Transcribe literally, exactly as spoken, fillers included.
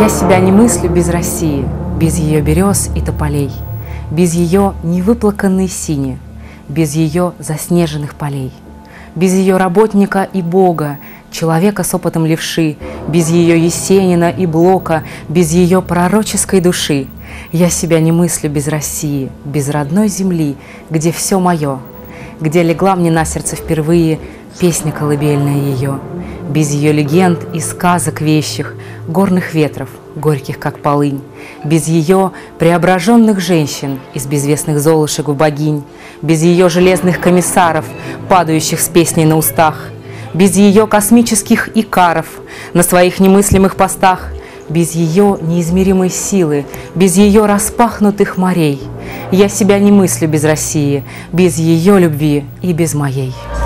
Я себя не мыслю без России, без ее берез и тополей, без ее невыплаканной сини, без ее заснеженных полей, без ее работника и Бога, человека с опытом левши, без ее Есенина и Блока, без ее пророческой души. Я себя не мыслю без России, без родной земли, где все мое, где легла мне на сердце впервые песня колыбельная ее, без ее легенд и сказок вещих, горных ветров, горьких, как полынь, без ее преображенных женщин из безвестных золушек в богинь, без ее железных комиссаров, падающих с песней на устах, без ее космических икаров на своих немыслимых постах, без ее неизмеримой силы, без ее распахнутых морей. Я себя не мыслю без России, без ее любви и без моей.